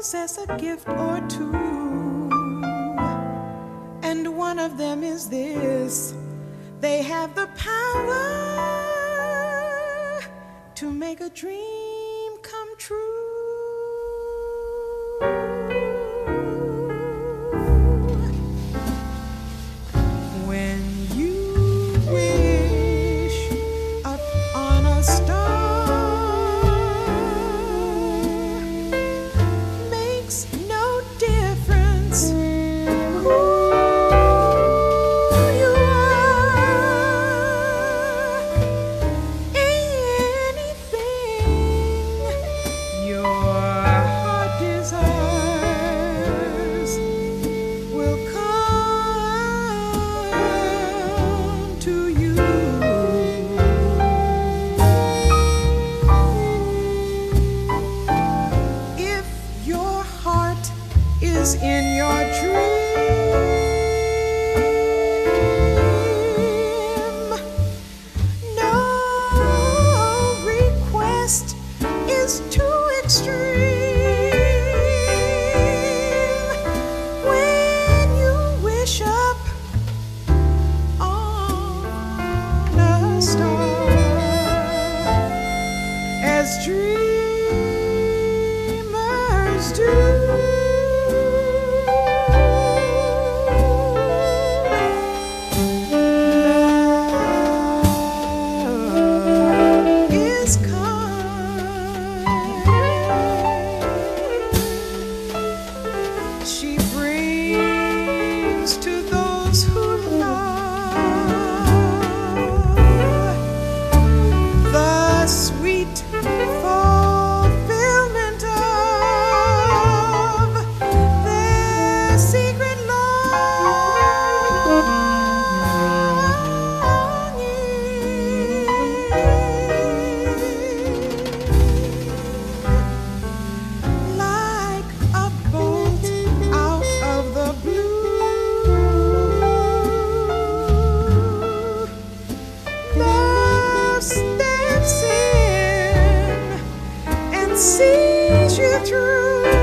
possess a gift or two, and one of them is this: they have the power to make a dream come true. When you wish up on a star, makes no difference who you are. Anything your heart desires will come to you. If your heart is in your dream, no request is too extreme. When you wish up on a star, as dreamers do, love is kind. She brings to those who love the sweet fulfillment of their secret longing. Like a bolt out of the blue, love steps in and sees you through.